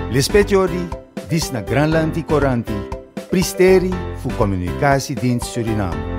L'espetiori dis na Granlandi Coranti, pristeri fu Communicatiedienst Suriname.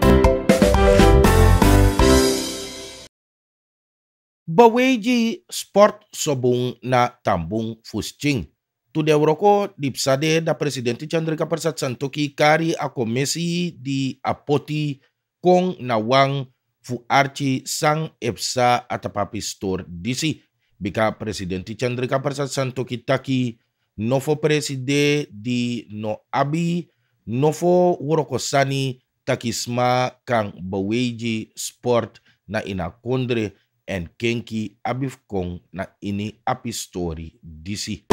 Baweji sport sobung na tambung fuscing. Tude uroko dipsade da Presidente Chandrika Persat Santoki kari a komisi di apoti kong na wang fu archi sang epsa atapapi store disi. Bika Presidente Chandrika Persat Santoki taki nofo preside di no abi nofo uroko sani takisma kang baweji sport na ina kondre en kenki abif kong na ini api story disi.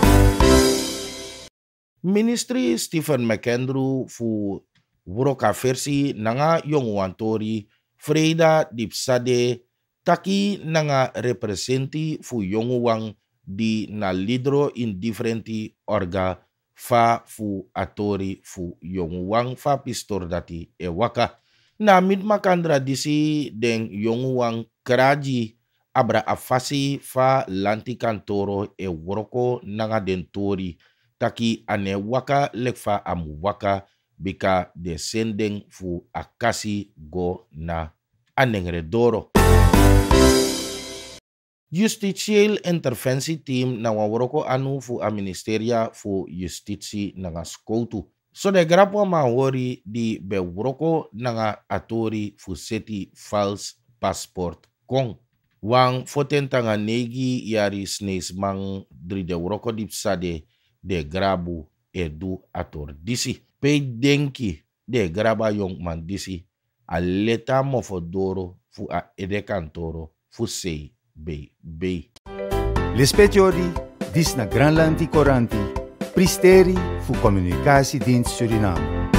Ministry Stephen McAndrew fu wuroka versi nanga yong wantori Freda dipsade taki nanga representi fu yong wang di na lidro in differenti orga fa fu atori fu yong wang fa pistor dati e waka. Na midmakandra disi den yong wang kraji abra afasi fa lanti kantoro e woroko nanga dentori taki ane waka lekfa amu waka bika de sendeng fu akasi go na anengre doro. Justitieel interventie team na waworoko anu fu a ministeria fu justitie nanga skoutu. So de grapo mawori di be woroko nanga atori fu seti false passport kong. Wang foten tanga negi yari snes mang dri de woroko dipsade de grabu edu ator disi. Pe denki de graba yong man disi. A leta mofodoro fu a edekantoro fu sei be. L'espetiori dis na Granlandi Coranti, pristeri fu Communicatiedienst Suriname.